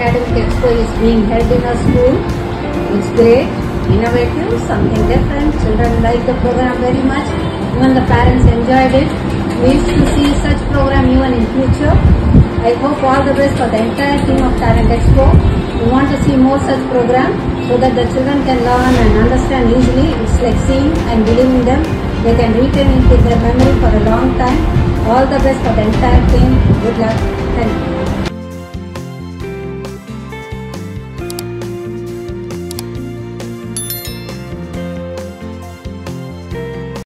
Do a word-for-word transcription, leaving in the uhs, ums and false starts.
academic expo is being held in our school. It's great, innovative, something different. Children like the program very much. Even the parents enjoyed it. We used to see such program even in future. I hope all the best for the entire team of Talent Expo. We want to see more such programs so that the children can learn and understand easily. It's like seeing and believing them. They can retain it in their memory for a long time. All the best for the entire team. Good luck. Thank you.